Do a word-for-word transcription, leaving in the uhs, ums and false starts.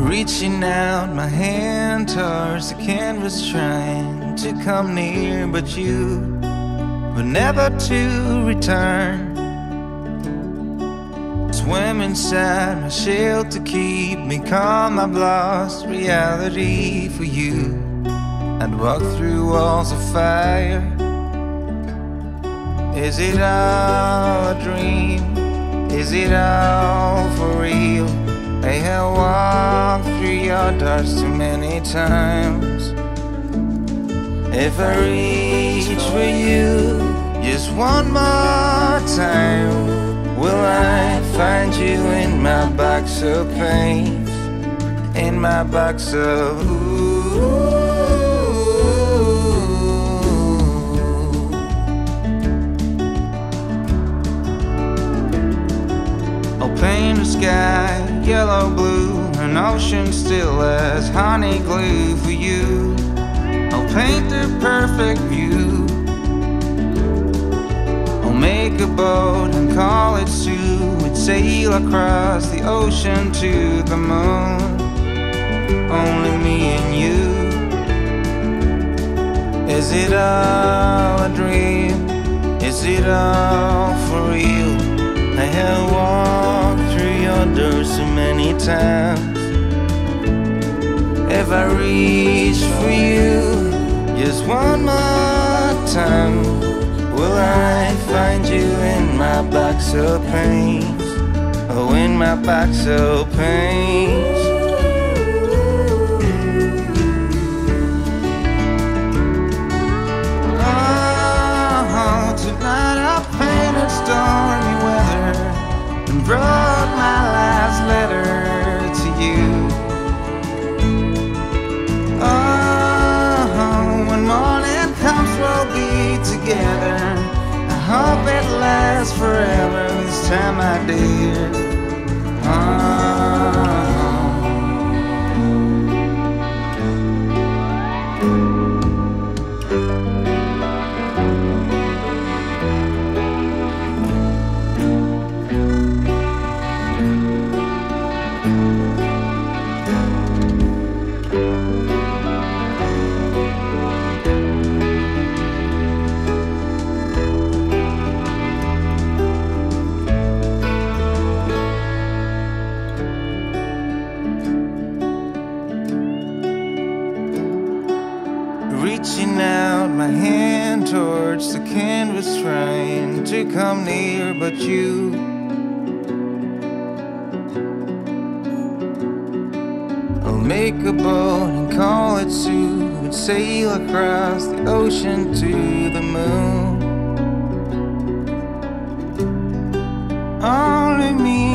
Reaching out my hand towards the canvas, trying to come near, but you were never to return. Swim inside my shell to keep me calm. I've lost reality for you. I'd walk through walls of fire. Is it all a dream? Is it all for real? I have walked through your doors too many times. If I reach for you just one more time, will I find you in my box of pains? In my box of ooh. I'll paint the sky yellow blue, an ocean still as honey glue for you. I'll paint the perfect view. I'll make a boat and call it Sue. We'd sail across the ocean to the moon, only me and you. Is it all a dream? Is it all for real? I have walked through your doors so many times. If I reach for you just one more time, will I find you in my box of pains? Oh, in my box of pains. Oh, tonight I painted stormy weather and brought my last letter to you. Oh, when morning comes we'll be together. I hope it lasts forever this time, my dear. Oh. Reaching out my hand towards the canvas, trying to come near, but you I'll make a boat and call it Sue, and sail across the ocean to the moon, only me